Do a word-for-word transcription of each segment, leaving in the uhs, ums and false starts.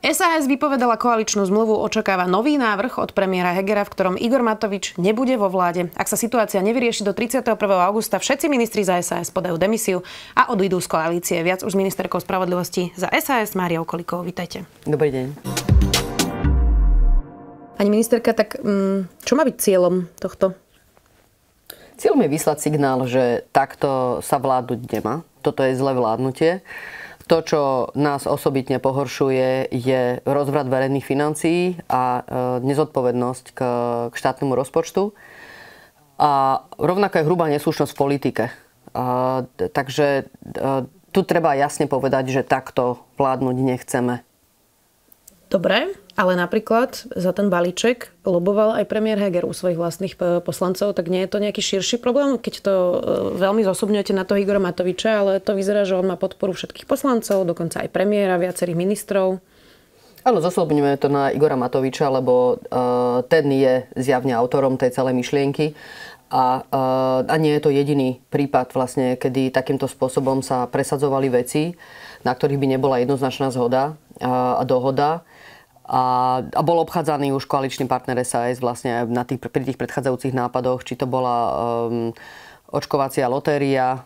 es a es vypovedala koaličnú zmluvu, očakáva nový návrh od premiéra Hegera, v ktorom Igor Matovič nebude vo vláde. Ak sa situácia nevyrieši do tridsiateho prvého augusta, všetci ministri za es a es podajú demisiu a odídu z koalície. Viac už s ministerkou spravodlivosti za es a es Máriou Kolíkovou. Vítajte. Dobrý deň. Pani ministerka, tak čo má byť cieľom tohto? Cieľom je vyslať signál, že takto sa vládnuť nemá. Toto je zlé vládnutie. To, čo nás osobitne pohoršuje, je rozvrat verejných financií a nezodpovednosť k, k štátnemu rozpočtu. A rovnako je hrubá neslušnosť v politike. A, takže a, tu treba jasne povedať, že takto vládnuť nechceme. Dobre, ale napríklad za ten balíček loboval aj premiér Heger u svojich vlastných poslancov, tak nie je to nejaký širší problém, keď to veľmi zosobňujete na toho Igora Matoviča, ale to vyzerá, že on má podporu všetkých poslancov, dokonca aj premiéra, viacerých ministrov. Áno, zosobňujeme to na Igora Matoviča, lebo uh, ten je zjavne autorom tej celej myšlienky. A, uh, a nie je to jediný prípad, vlastne, kedy takýmto spôsobom sa presadzovali veci, na ktorých by nebola jednoznačná zhoda uh, a dohoda. A, a bol obchádzaný už koaličný partner es a es vlastne na tých, pri tých predchádzajúcich nápadoch, či to bola um, očkovacia lotéria.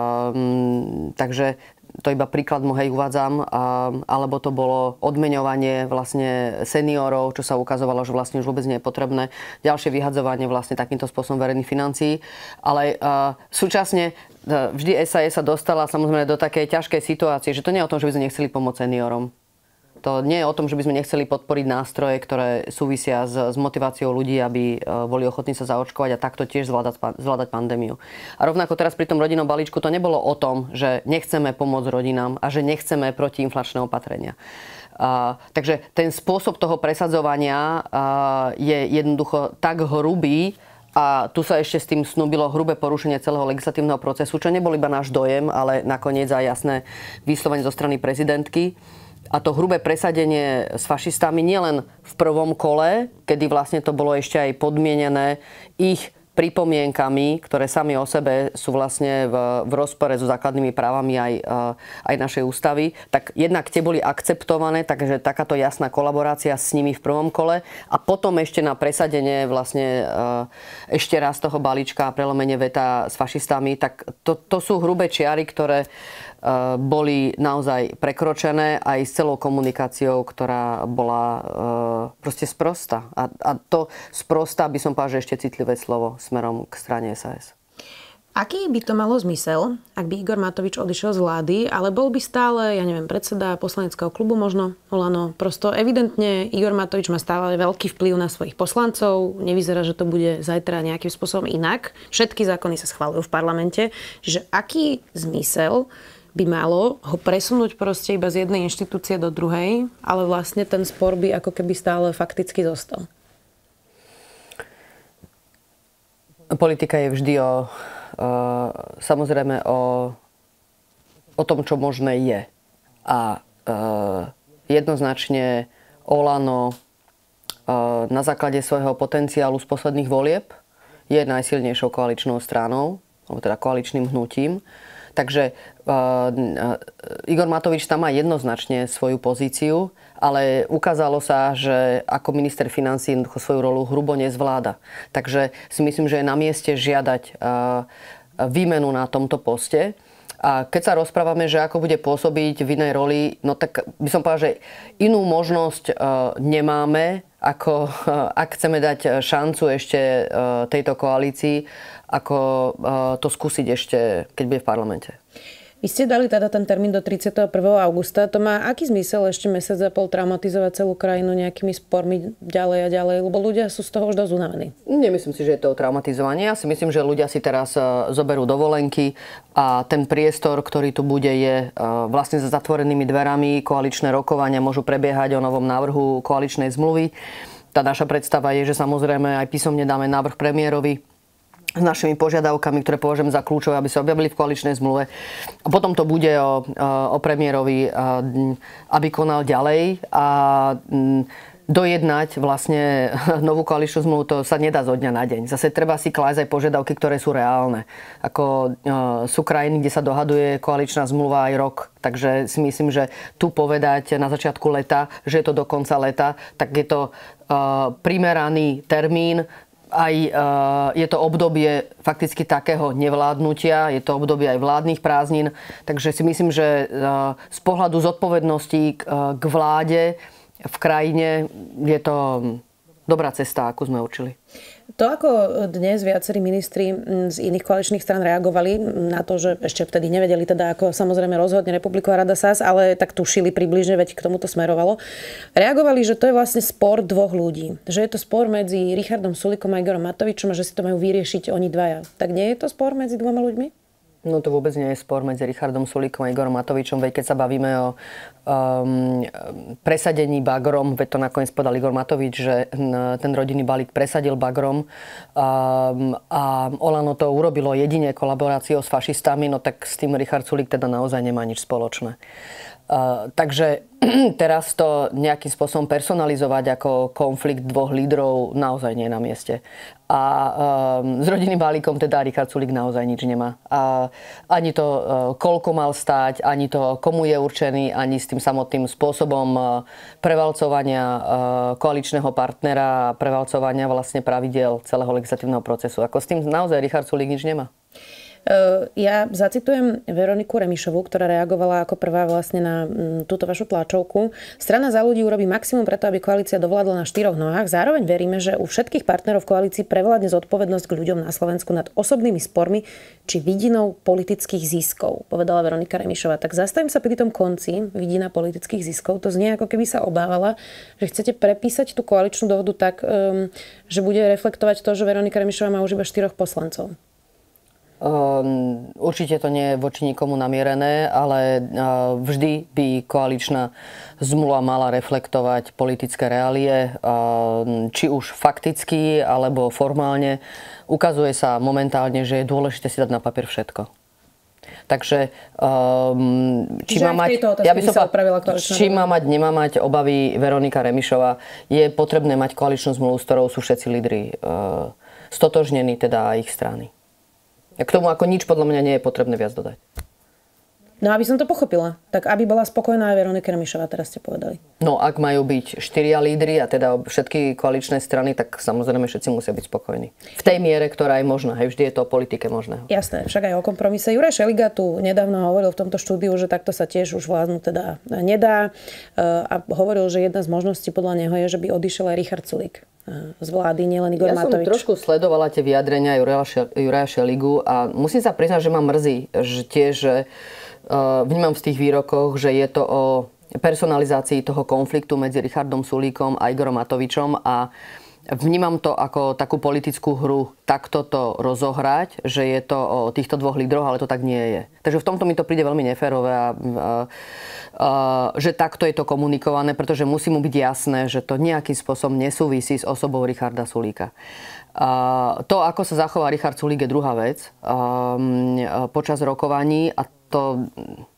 Um, takže to iba príklad hej uvádzam. Um, alebo to bolo odmeňovanie vlastne seniorov, čo sa ukazovalo, že vlastne už vôbec nie je potrebné. Ďalšie vyhadzovanie vlastne takýmto spôsobom verejných financií. Ale uh, súčasne uh, vždy es a es sa dostala samozrejme do takej ťažkej situácie, že to nie je o tom, že by sme nechceli pomôcť seniorom. To nie je o tom, že by sme nechceli podporiť nástroje, ktoré súvisia s, s motiváciou ľudí, aby boli ochotní sa zaočkovať a takto tiež zvládať, zvládať pandémiu. A rovnako teraz pri tom rodinnom balíčku to nebolo o tom, že nechceme pomôcť rodinám a že nechceme protiinflačné opatrenia. Uh, takže ten spôsob toho presadzovania uh, je jednoducho tak hrubý, a tu sa ešte s tým snúbilo hrubé porušenie celého legislatívneho procesu, čo nebol iba náš dojem, ale nakoniec aj jasné vyslovenie zo strany prezidentky. A to hrubé presadenie s fašistami nielen v prvom kole, kedy vlastne to bolo ešte aj podmienené ich pripomienkami, ktoré sami o sebe sú vlastne v, v rozpore so základnými právami aj, aj našej ústavy, tak jednak tie boli akceptované, takže takáto jasná kolaborácia s nimi v prvom kole a potom ešte na presadenie vlastne ešte raz toho balíčka a prelomenie veta s fašistami, tak to, to sú hrubé čiary, ktoré boli naozaj prekročené aj s celou komunikáciou, ktorá bola e, proste sprostá. A, a to sprostá by som povedal, že ešte citlivé slovo smerom k strane es a es. Aký by to malo zmysel, ak by Igor Matovič odišiel z vlády, ale bol by stále, ja neviem, predseda poslaneckého klubu možno, Olano. Prosto evidentne Igor Matovič má stále veľký vplyv na svojich poslancov. Nevyzerá, že to bude zajtra nejakým spôsobom inak. Všetky zákony sa schvaľujú v parlamente. Čiže aký zmysel by malo ho presunúť proste iba z jednej inštitúcie do druhej, ale vlastne ten spor by ako keby stále fakticky zostal? Politika je vždy o, uh, samozrejme o, o tom, čo možné je. A uh, jednoznačne Olano uh, na základe svojho potenciálu z posledných volieb je najsilnejšou koaličnou stranou, alebo teda koaličným hnutím. Takže uh, Igor Matovič tam má jednoznačne svoju pozíciu, ale ukázalo sa, že ako minister financií svoju rolu hrubo nezvláda. Takže si myslím, že je na mieste žiadať uh, výmenu na tomto poste. A keď sa rozprávame, že ako bude pôsobiť v inej roli, no tak by som povedal, že inú možnosť uh, nemáme, ako uh, ak chceme dať šancu ešte uh, tejto koalícii, ako uh, to skúsiť ešte, keď bude v parlamente. Vy ste dali teda ten termín do tridsiateho prvého augusta. To má aký zmysel ešte mesiac a pol traumatizovať celú krajinu nejakými spormi ďalej a ďalej? Lebo ľudia sú z toho už dosť unavení. Nemyslím si, že je to traumatizovanie. Ja si myslím, že ľudia si teraz zoberú dovolenky a ten priestor, ktorý tu bude, je vlastne za zatvorenými dverami. Koaličné rokovania môžu prebiehať o novom návrhu koaličnej zmluvy. Tá naša predstava je, že samozrejme aj písomne dáme návrh premiérovi s našimi požiadavkami, ktoré považujem za kľúčové, aby sa objavili v koaličnej zmluve. A potom to bude o, o premiérovi, aby konal ďalej. A dojednať vlastne novú koaličnú zmluvu, to sa nedá zo dňa na deň. Zase treba si klásť aj požiadavky, ktoré sú reálne. Ako uh, sú krajiny, kde sa dohaduje koaličná zmluva aj rok. Takže si myslím, že tu povedať na začiatku leta, že je to do konca leta, tak je to uh, primeraný termín. Aj uh, je to obdobie fakticky takého nevládnutia, je to obdobie aj vládnych prázdnin. Takže si myslím, že uh, z pohľadu zodpovednosti k, uh, k vláde v krajine je to dobrá cesta, akú sme určili. To, ako dnes viacerí ministri z iných koaličných strán reagovali na to, že ešte vtedy nevedeli teda, ako samozrejme rozhodne Republiková rada es a es, ale tak tušili približne, veď k tomu to smerovalo. Reagovali, že to je vlastne spor dvoch ľudí. Že je to spor medzi Richardom Sulíkom a Igorom Matovičom a že si to majú vyriešiť oni dvaja. Tak nie je to spor medzi dvoma ľuďmi? No to vôbec nie je spor medzi Richardom Sulíkom a Igorom Matovičom, veď keď sa bavíme o um, presadení bagrom, veď to nakoniec povedal Igor Matovič, že ten rodinný balík presadil bagrom um, a Olano to urobilo jedine kolaboráciou s fašistami, no tak s tým Richard Sulík teda naozaj nemá nič spoločné. Uh, takže teraz to nejakým spôsobom personalizovať ako konflikt dvoch lídrov naozaj nie je na mieste. A um, s rodinným balíkom teda Richard Sulík naozaj nič nemá. A ani to, uh, koľko mal stáť, ani to, komu je určený, ani s tým samotným spôsobom uh, prevalcovania uh, koaličného partnera a prevalcovania vlastne pravidiel celého legislatívneho procesu. Ako s tým naozaj Richard Sulík nič nemá. Ja zacitujem Veroniku Remišovú, ktorá reagovala ako prvá vlastne na túto vašu tlačovku. Strana Za ľudí urobí maximum preto, aby koalícia dovládla na štyroch nohách. Zároveň veríme, že u všetkých partnerov v koalícii prevládne zodpovednosť k ľuďom na Slovensku nad osobnými spormi či vidinou politických ziskov, povedala Veronika Remišová. Tak zastavím sa pri tom konci, vidina politických ziskov. To znie, ako keby sa obávala, že chcete prepísať tú koaličnú dohodu tak, že bude reflektovať to, že Veronika Remišová má už iba štyroch poslancov. Um, určite to nie je voči nikomu namierené, ale uh, vždy by koaličná zmluva mala reflektovať politické reálie, uh, či už fakticky, alebo formálne. Ukazuje sa momentálne, že je dôležité si dať na papier všetko. Takže um, či, má mať, ja by som, či má mať, nemá mať obavy Veronika Remišová, je potrebné mať koaličnú zmluvu, s ktorou sú všetci lídri uh, stotožnení, teda ich strany. K tomu ako nič podľa mňa nie je potrebné viac dodať. No aby som to pochopila, tak aby bola spokojná aj Veronika Remišová, teraz ste povedali. No ak majú byť štyria lídri a teda všetky koaličné strany, tak samozrejme všetci musia byť spokojní. V tej miere, ktorá je možná. Hej, vždy je to o politike možného. Jasné, však aj o kompromise. Juraj Šeliga tu nedávno hovoril v tomto štúdiu, že takto sa tiež už vládnuť teda nedá. A hovoril, že jedna z možností podľa neho je, že by odišiel aj Richard Sulík z vlády, nielen Igor ja Matovič. Ja som trošku sledovala tie vyjadrenia Juraja Šeligu a musím sa priznať, že ma mrzí, že tiež uh, vnímam v tých výrokoch, že je to o personalizácii toho konfliktu medzi Richardom Sulíkom a Igorom Matovičom a vnímam to ako takú politickú hru, takto to rozohrať, že je to o týchto dvoch lídroch, ale to tak nie je. Takže v tomto mi to príde veľmi neférové, a, a, a, že takto je to komunikované, pretože musí mu byť jasné, že to nejakým spôsobom nesúvisí s osobou Richarda Sulíka. A, to, ako sa zachová Richard Sulík, je druhá vec a, a, počas rokovaní a to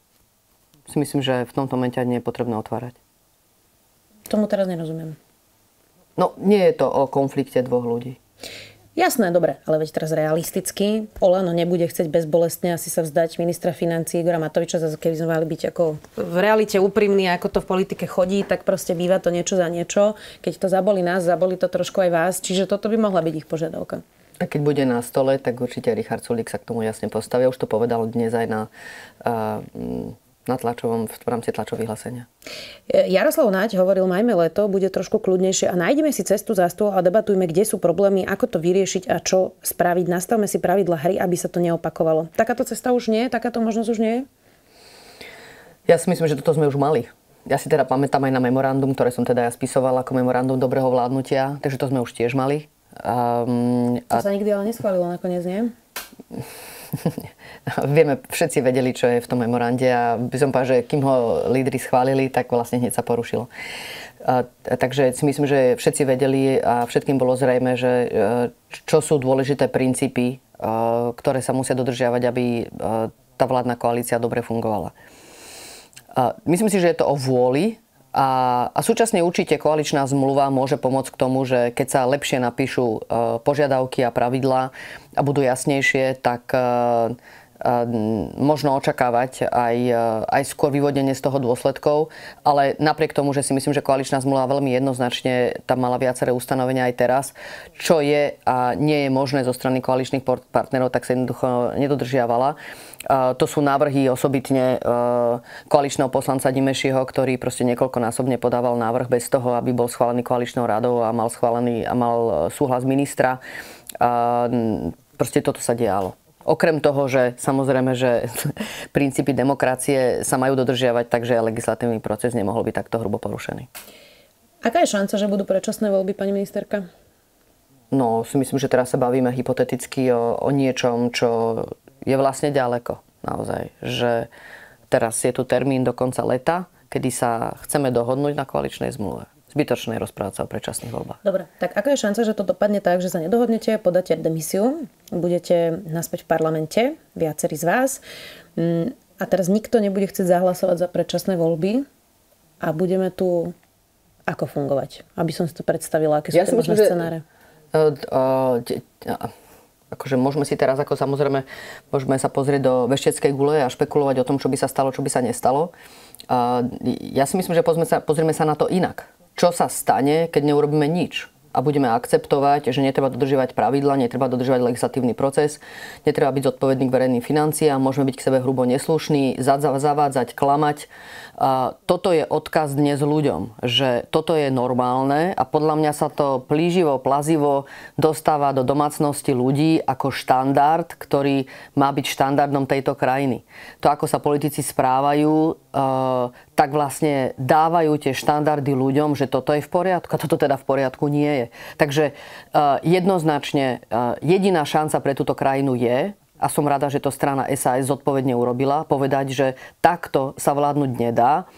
si myslím, že v tomto momente nie je potrebné otvárať. Tomu teraz nerozumiem. No, nie je to o konflikte dvoch ľudí. Jasné, dobre, ale veď teraz realisticky. Olano nebude chcieť bezbolestne asi sa vzdať ministra financií Igora Matoviča, zase keby sme mali byť ako v realite úprimní, ako to v politike chodí, tak proste býva to niečo za niečo. Keď to zabolí nás, zabolí to trošku aj vás, čiže toto by mohla byť ich požiadavka. A keď bude na stole, tak určite Richard Sulík sa k tomu jasne postaví. Už to povedal dnes aj na... Uh, na tlačovom, v rámci tlačových vyhlásenia. Jaroslav Naď hovoril, majme leto, bude trošku kľudnejšie a nájdeme si cestu za stôl a debatujme, kde sú problémy, ako to vyriešiť a čo spraviť. Nastavme si pravidla hry, aby sa to neopakovalo. Takáto cesta už nie je? Takáto možnosť už nie je? Ja si myslím, že toto sme už mali. Ja si teda pamätám aj na memorandum, ktoré som teda ja spisovala ako memorandum dobrého vládnutia, takže to sme už tiež mali. Um, to a... sa nikdy ale neschválilo nakoniec, nie? Vieme, všetci vedeli, čo je v tom memorande a by som povedal, že kým ho lídri schválili, tak vlastne hneď sa porušilo. A, takže si myslím, že všetci vedeli a všetkým bolo zrejme, že čo sú dôležité princípy, ktoré sa musia dodržiavať, aby tá vládna koalícia dobre fungovala. A myslím si, že je to o vôli A, a súčasne určite koaličná zmluva môže pomôcť k tomu, že keď sa lepšie napíšu e, požiadavky a pravidlá a budú jasnejšie, tak e, možno očakávať aj, aj skôr vyvodenie z toho dôsledkov, ale napriek tomu, že si myslím, že koaličná zmluva veľmi jednoznačne tam mala viaceré ustanovenia aj teraz, čo je a nie je možné zo strany koaličných partnerov, tak sa jednoducho nedodržiavala. To sú návrhy osobitne koaličného poslanca Dimešiho, ktorý proste niekoľkonásobne podával návrh bez toho, aby bol schválený koaličnou radou a mal schválený a mal súhlas ministra. Proste toto sa dialo. Okrem toho, že samozrejme, že princípy demokracie sa majú dodržiavať, takže legislatívny proces nemohol byť takto hrubo porušený. Aká je šanca, že budú predčasné voľby, pani ministerka? No, si myslím, že teraz sa bavíme hypoteticky o, o niečom, čo je vlastne ďaleko. Naozaj. Že teraz je tu termín do konca leta, kedy sa chceme dohodnúť na koaličnej zmluve. Zbytočné rozprávať sa o predčasných voľbách. Dobre, tak aká je šanca, že to dopadne tak, že sa nedohodnete, podáte demisiu, budete naspäť v parlamente, viacerí z vás, a teraz nikto nebude chcieť zahlasovať za predčasné voľby a budeme tu ako fungovať? Aby som si to predstavila, aké sú ja tie možné scenáre. Uh, uh, akože môžeme si teraz, ako samozrejme, môžeme sa pozrieť do vešteckej gule a špekulovať o tom, čo by sa stalo, čo by sa nestalo. Uh, ja si myslím, že pozrieme sa, pozrieme sa na to inak. Čo sa stane, keď neurobíme nič a budeme akceptovať, že netreba dodržiavať pravidla, netreba dodržiavať legislatívny proces, netreba byť zodpovedný k verejným financiám, môžeme byť k sebe hrubo neslušní, zavádzať, klamať. Toto je odkaz dnes ľuďom, že toto je normálne a podľa mňa sa to plíživo, plazivo dostáva do domácnosti ľudí ako štandard, ktorý má byť štandardom tejto krajiny. To, ako sa politici správajú, tak vlastne dávajú tie štandardy ľuďom, že toto je v poriadku a toto teda v poriadku nie je. Takže jednoznačne jediná šanca pre túto krajinu je, a som rada, že to strana es a es zodpovedne urobila, povedať, že takto sa vládnuť nedá.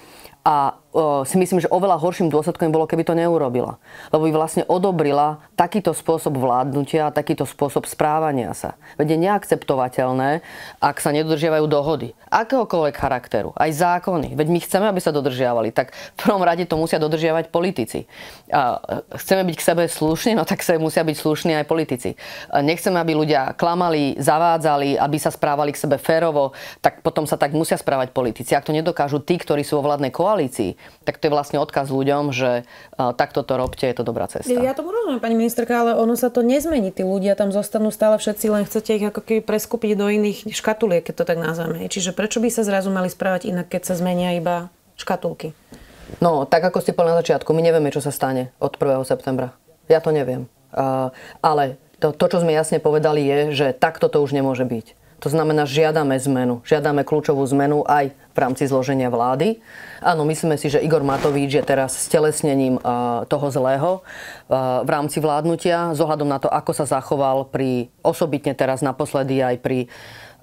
A o, si myslím, že oveľa horším dôsledkom bolo, keby to neurobila. Lebo by vlastne odobrila takýto spôsob vládnutia, takýto spôsob správania sa. Veď je neakceptovateľné, ak sa nedodržiavajú dohody. Akéhokoľvek charakteru. Aj zákony. Veď my chceme, aby sa dodržiavali. Tak v prvom rade to musia dodržiavať politici. A chceme byť k sebe slušní, no tak sa musia byť slušní aj politici. A nechceme, aby ľudia klamali, zavádzali, aby sa správali k sebe férovo, tak potom sa tak musia správať politici. Ak to nedokážu tí, ktorí sú vo vládnej koalícii, tak to je vlastne odkaz ľuďom, že uh, takto to robte, je to dobrá cesta. Ja tomu rozumiem, pani ministerka, ale ono sa to nezmení. Tí ľudia tam zostanú stále všetci, len chcete ich ako keby preskupiť do iných škatuliek, keď to tak nazveme. Čiže prečo by sa zrazu mali správať inak, keď sa zmenia iba škatulky? No, tak ako ste povedali na začiatku, my nevieme, čo sa stane od prvého septembra. Ja to neviem. Uh, ale to, to, čo sme jasne povedali, je, že takto to už nemôže byť. To znamená, žiadame zmenu. Žiadame kľúčovú zmenu aj v rámci zloženia vlády. Áno, myslíme si, že Igor Matovič je teraz stelesnením uh, toho zlého uh, v rámci vládnutia, z ohľadom na to, ako sa zachoval pri, osobitne teraz naposledy aj pri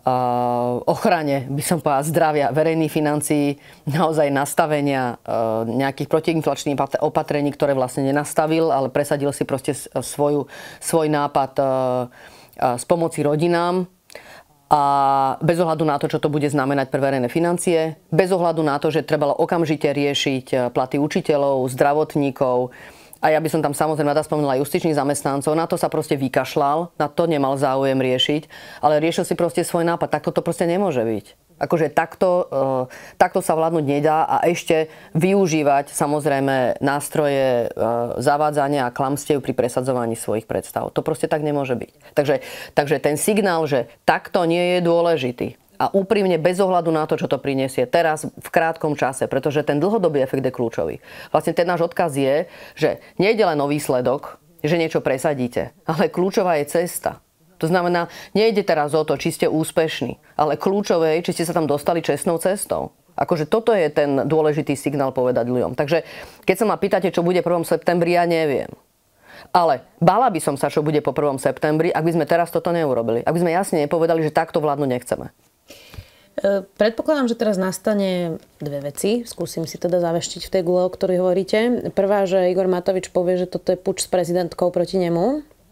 uh, ochrane, by som povedala, zdravia verejných financií, naozaj nastavenia uh, nejakých protiinflačných opatrení, ktoré vlastne nenastavil, ale presadil si proste svoju, svoj nápad uh, uh, z pomoci rodinám. A bez ohľadu na to, čo to bude znamenať pre verejné financie, bez ohľadu na to, že trebalo okamžite riešiť platy učiteľov, zdravotníkov, a ja by som tam samozrejme rada spomenula aj justičných zamestnancov, na to sa proste vykašľal, na to nemal záujem riešiť, ale riešil si proste svoj nápad. Takto to proste nemôže byť. Akože takto, e, takto sa vládnuť nedá a ešte využívať samozrejme nástroje e, zavádzania a klamstiev pri presadzovaní svojich predstav. To proste tak nemôže byť. Takže, takže ten signál, že takto nie je dôležitý a úprimne bez ohľadu na to, čo to prinesie teraz v krátkom čase, pretože ten dlhodobý efekt je kľúčový. Vlastne ten náš odkaz je, že nejde len o výsledok, že niečo presadíte, ale kľúčová je cesta. To znamená, nejde teraz o to, či ste úspešní, ale kľúčové je, či ste sa tam dostali čestnou cestou. Akože toto je ten dôležitý signál povedať ľuďom. Takže keď sa ma pýtate, čo bude prvom septembri, ja neviem. Ale bála by som sa, čo bude po prvom septembri, ak by sme teraz toto neurobili. Ak by sme jasne nepovedali, že takto vládnuť nechceme. Predpokladám, že teraz nastane dve veci. Skúsim si teda zaveštiť v tej gule, o ktorej hovoríte. Prvá, že Igor Matovič povie, že toto je puč s prezidentkou proti nemu.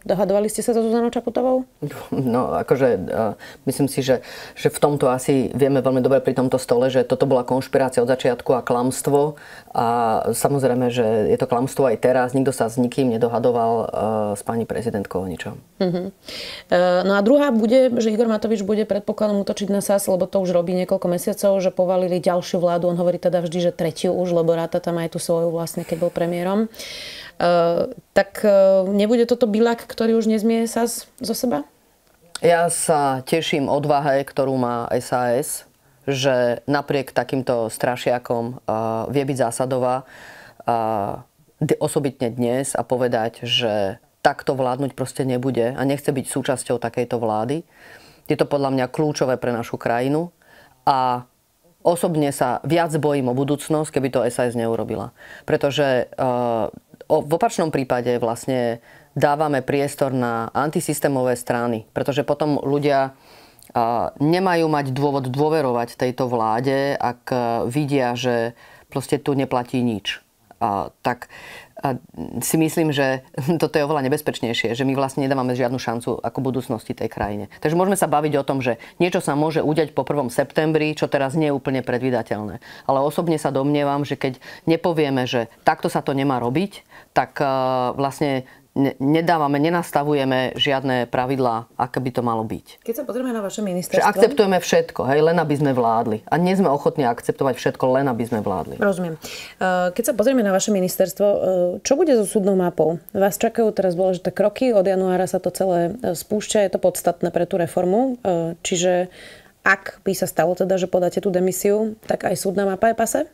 Dohadovali ste sa so Zuzanou Čaputovou? No, akože uh, myslím si, že, že v tomto asi vieme veľmi dobre pri tomto stole, že toto bola konšpirácia od začiatku a klamstvo. A samozrejme, že je to klamstvo aj teraz. Nikto sa s nikým nedohadoval uh, s pani prezidentkou o ničom. Uh-huh. Uh, no a druhá bude, že Igor Matovič bude predpokladom útočiť na es a es, lebo to už robí niekoľko mesiacov, že povalili ďalšiu vládu. On hovorí teda vždy, že tretiu už, lebo ráta tam aj tú svoju vlastne, keď bol premiérom. Uh, tak uh, nebude toto bilák, ktorý už nezmie es a es zo seba? Ja sa teším odvahe, ktorú má es a es, že napriek takýmto strašiakom uh, vie byť zásadová uh, osobitne dnes a povedať, že takto vládnuť proste nebude a nechce byť súčasťou takejto vlády. Je to podľa mňa kľúčové pre našu krajinu a osobne sa viac bojím o budúcnosť, keby to es a es neurobila. Pretože uh, v opačnom prípade vlastne dávame priestor na antisystémové strany, pretože potom ľudia nemajú mať dôvod dôverovať tejto vláde, ak vidia, že proste tu neplatí nič. Tak si myslím, že toto je oveľa nebezpečnejšie, že my vlastne nedávame žiadnu šancu ako budúcnosti tej krajine. Takže môžeme sa baviť o tom, že niečo sa môže udiať po prvom septembri, čo teraz nie je úplne predvídateľné. Ale osobne sa domnievam, že keď nepovieme, že takto sa to nemá robiť, tak vlastne nedávame, nenastavujeme žiadne pravidlá, aké by to malo byť. Keď sa pozrieme na vaše ministerstvo... Že akceptujeme všetko, hej, len aby sme vládli. A nie sme ochotní akceptovať všetko, len aby sme vládli. Rozumiem. Keď sa pozrieme na vaše ministerstvo, čo bude so súdnou mapou? Vás čakajú teraz dôležité kroky, od januára sa to celé spúšťa, je to podstatné pre tú reformu. Čiže ak by sa stalo teda, že podáte tú demisiu, tak aj súdna mapa je pase?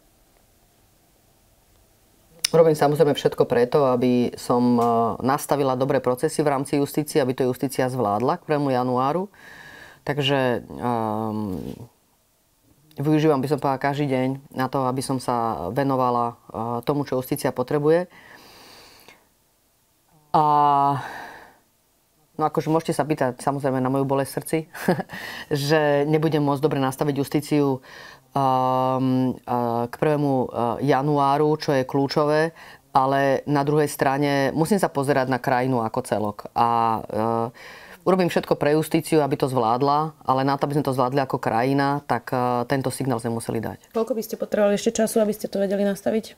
Robím samozrejme všetko preto, aby som nastavila dobré procesy v rámci justície, aby to justícia zvládla k prvému januáru. Takže um, využívam, by som povedala, každý deň na to, aby som sa venovala uh, tomu, čo justícia potrebuje. A no akože môžete sa pýtať samozrejme na moju bolesť v srdci, že nebudem môcť dobre nastaviť justíciu k prvému januáru, čo je kľúčové, ale na druhej strane musím sa pozerať na krajinu ako celok. A urobím všetko pre justíciu, aby to zvládla, ale na to, aby sme to zvládli ako krajina, tak tento signál sme museli dať. Koľko by ste potrebovali ešte času, aby ste to vedeli nastaviť?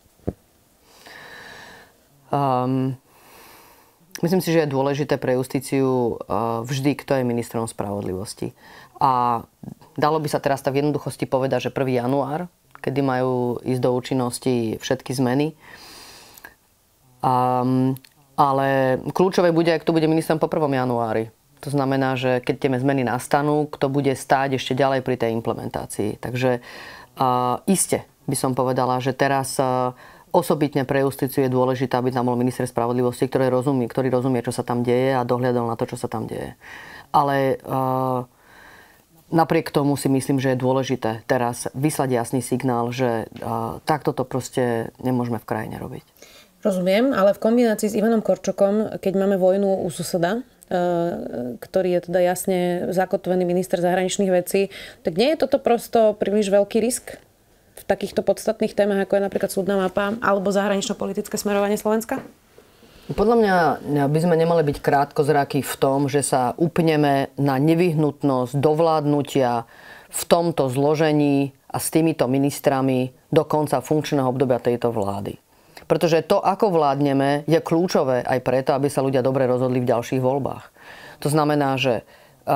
Um, myslím si, že je dôležité pre justíciu vždy, kto je ministrom spravodlivosti. A dalo by sa teraz tak v jednoduchosti povedať, že prvý január, kedy majú ísť do účinnosti všetky zmeny. Um, ale kľúčové bude, ak to bude ministrom po prvom januári. To znamená, že keď tie zmeny nastanú, kto bude stáť ešte ďalej pri tej implementácii. Takže uh, iste by som povedala, že teraz uh, osobitne pre justíciu je dôležité, aby tam bol minister spravodlivosti, ktorý rozumie, ktorý rozumie, čo sa tam deje a dohliadol na to, čo sa tam deje. Ale uh, napriek tomu si myslím, že je dôležité teraz vyslať jasný signál, že uh, takto to proste nemôžeme v krajine robiť. Rozumiem, ale v kombinácii s Ivanom Korčokom, keď máme vojnu u suseda, uh, ktorý je teda jasne zakotvený minister zahraničných vecí, tak nie je toto prosto príliš veľký risk v takýchto podstatných témach, ako je napríklad súdna mapa alebo zahranično-politické smerovanie Slovenska? Podľa mňa by sme nemali byť krátkozrakí v tom, že sa upneme na nevyhnutnosť dovládnutia v tomto zložení a s týmito ministrami do konca funkčného obdobia tejto vlády. Pretože to, ako vládneme, je kľúčové aj preto, aby sa ľudia dobre rozhodli v ďalších voľbách. To znamená, že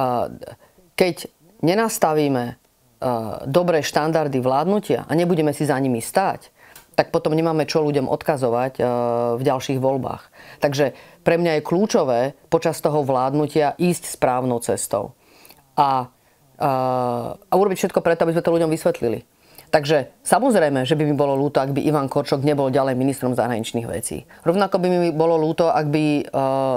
keď nenastavíme dobré štandardy vládnutia a nebudeme si za nimi stáť, tak potom nemáme čo ľuďom odkazovať v ďalších voľbách. Takže pre mňa je kľúčové počas toho vládnutia ísť správnou cestou. A, a, a urobiť všetko preto, aby sme to ľuďom vysvetlili. Takže samozrejme, že by mi bolo ľúto, ak by Ivan Korčok nebol ďalej ministrom zahraničných vecí. Rovnako by mi bolo ľúto, ak by uh,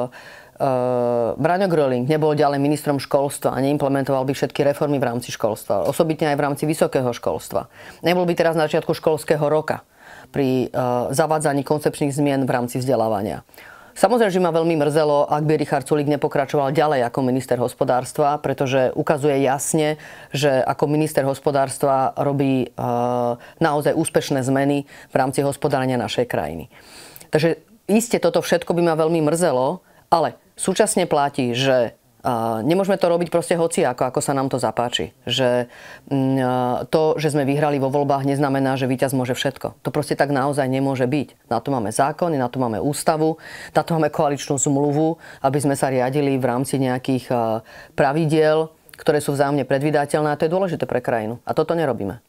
uh, Braňo Gröling nebol ďalej ministrom školstva a neimplementoval by všetky reformy v rámci školstva. Osobitne aj v rámci vysokého školstva. Nebol by teraz na začiatku školského roka pri uh, zavádzaní koncepčných zmien v rámci vzdelávania. Samozrejme, že ma veľmi mrzelo, ak by Richard Sulík nepokračoval ďalej ako minister hospodárstva, pretože ukazuje jasne, že ako minister hospodárstva robí uh, naozaj úspešné zmeny v rámci hospodárenia našej krajiny. Takže iste toto všetko by ma veľmi mrzelo, ale Súčasne platí, že Uh, nemôžeme to robiť proste hociako, ako sa nám to zapáči. Že uh, to, že sme vyhrali vo voľbách, neznamená, že víťaz môže všetko. To proste tak naozaj nemôže byť. Na to máme zákony, na to máme ústavu, na to máme koaličnú zmluvu, aby sme sa riadili v rámci nejakých uh, pravidiel, ktoré sú vzájomne predvídateľné, a to je dôležité pre krajinu. A toto nerobíme.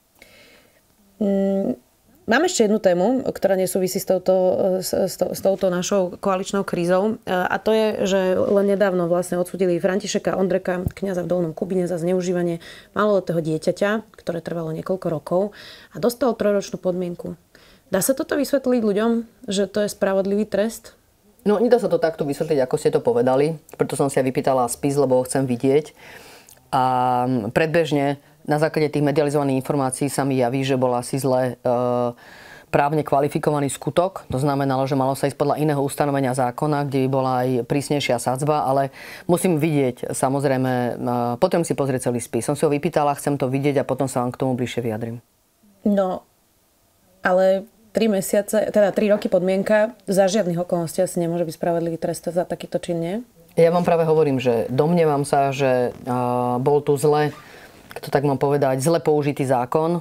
Mm. Mám ešte jednu tému, ktorá nesúvisí s touto, s, s, s touto našou koaličnou krízou. A to je, že len nedávno vlastne odsúdili Františeka Ondreka, kňaza v Dolnom Kubine, za zneužívanie maloletého dieťaťa, ktoré trvalo niekoľko rokov, a dostal trojročnú podmienku. Dá sa toto vysvetliť ľuďom, že to je spravodlivý trest? No, nedá sa to takto vysvetliť, ako ste to povedali. Preto som si aj vypýtala spis, lebo ho chcem vidieť. A predbežne na základe tých medializovaných informácií sa mi javí, že bol asi zle e, právne kvalifikovaný skutok. To znamenalo, že malo sa ísť podľa iného ustanovenia zákona, kde by bola aj prísnejšia sadzba, ale musím vidieť, samozrejme, e, potom si pozrieť celý spis. Som si ho vypýtala, chcem to vidieť a potom sa vám k tomu bližšie vyjadrím. No, ale tri mesiace, teda tri roky podmienka, za žiadnych okolností asi nemôže byť spravodlivý trest za takýto čin, nie? Ja vám práve hovorím, že domnievam sa, že e, bol tu zle, to tak mám povedať, zle použitý zákon.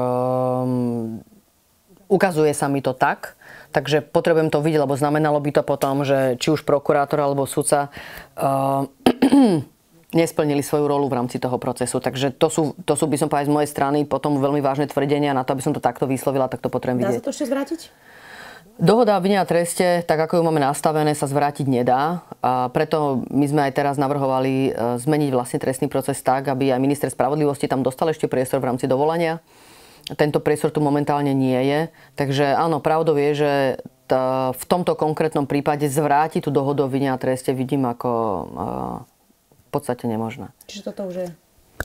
Um, ukazuje sa mi to tak, takže potrebujem to vidieť, lebo znamenalo by to potom, že či už prokurátor alebo sudca uh, nesplnili svoju rolu v rámci toho procesu. Takže to sú, to sú, by som povedal, z mojej strany potom veľmi vážne tvrdenia. Na to, aby som to takto vyslovila, tak to potrebujem vidieť. Dá sa to ešte zvrátiť? Dohoda o vine a treste, tak ako ju máme nastavené, sa zvrátiť nedá. A preto my sme aj teraz navrhovali zmeniť vlastne trestný proces tak, aby aj minister spravodlivosti tam dostal ešte priestor v rámci dovolania. Tento priestor tu momentálne nie je. Takže áno, pravdou je, že t- v tomto konkrétnom prípade zvrátiť tú dohodu o vine a treste vidím ako uh, v podstate nemožné. Čiže toto už je...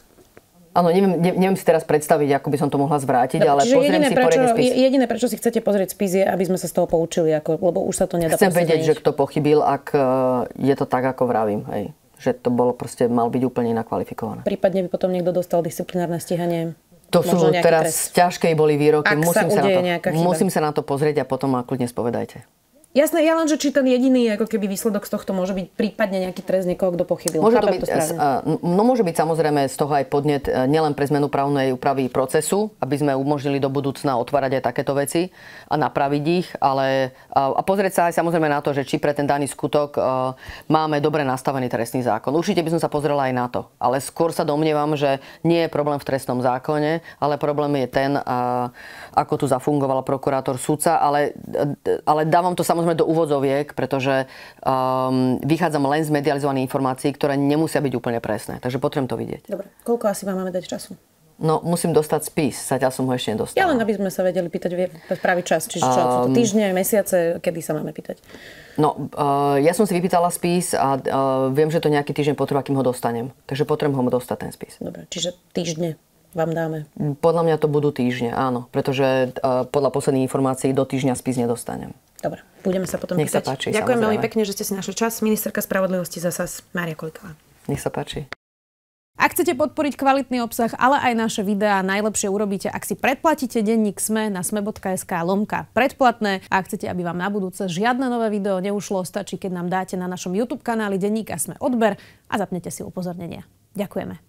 Áno, neviem, neviem si teraz predstaviť, ako by som to mohla zvrátiť, no, ale pozriem si prečo, poriadne spis. Jediné, prečo si chcete pozrieť spis, je, aby sme sa z toho poučili, ako, lebo už sa to nedá. Chcem vedieť, že kto pochybil, ak je to tak, ako vravím. Hej. Že to bolo proste, mal byť úplne inak kvalifikované. Prípadne by potom niekto dostal disciplinárne stíhanie. To sú teraz trest. Ťažké boli výroky. Ak musím sa, sa, na to, musím sa na to pozrieť a potom ma kľudne spovedajte. Jasné, ja len, že či ten jediný ako keby výsledok z tohto môže byť prípadne nejaký trest niekoho, kto pochybil. Môže to byť, to no môže byť samozrejme z toho aj podnet nielen pre zmenu právnej úpravy procesu, aby sme umožnili do budúcna otvárať aj takéto veci a napraviť ich, ale a pozrieť sa aj samozrejme na to, že či pre ten daný skutok máme dobre nastavený trestný zákon. Určite by som sa pozrela aj na to, ale skôr sa domnievam, že nie je problém v trestnom zákone, ale problém je ten, ako tu zafungoval prokurátor, sudca, ale, ale dávam to samozrejme do úvodzoviek, pretože um, vychádzam len z medializovaných informácií, ktoré nemusia byť úplne presné. Takže potrebujem to vidieť. Dobre. Koľko asi vám máme dať času? No, musím dostať spis. Zatiaľ som ho ešte nedostala. Ja len, aby sme sa vedeli pýtať v pravý čas. Čiže čo? Um, týždne, mesiace, kedy sa máme pýtať? No, uh, ja som si vypýtala spis a uh, viem, že to nejaký týždeň potrvá, kým ho dostanem. Takže potrebujem ho dostať, ten spis. Dobre, čiže týždne vám dáme? Podľa mňa to budú týždne, áno. Pretože uh, podľa posledných informácií do týždňa spis nedostanem. Dobre, budeme sa potom Nech pýtať. Sa páči, ďakujem veľmi pekne, že ste si našli čas. Ministerka spravodlivosti za es a es Mária Kolíková. Nech sa páči. Ak chcete podporiť kvalitný obsah, ale aj naše videá, najlepšie urobíte, ak si predplatíte denník SME na sme.sk lomka predplatné. A ak chcete, aby vám na budúce žiadne nové video neušlo, stačí, keď nám dáte na našom YouTube kanáli denníka SME odber a zapnete si upozornenia. Ďakujeme.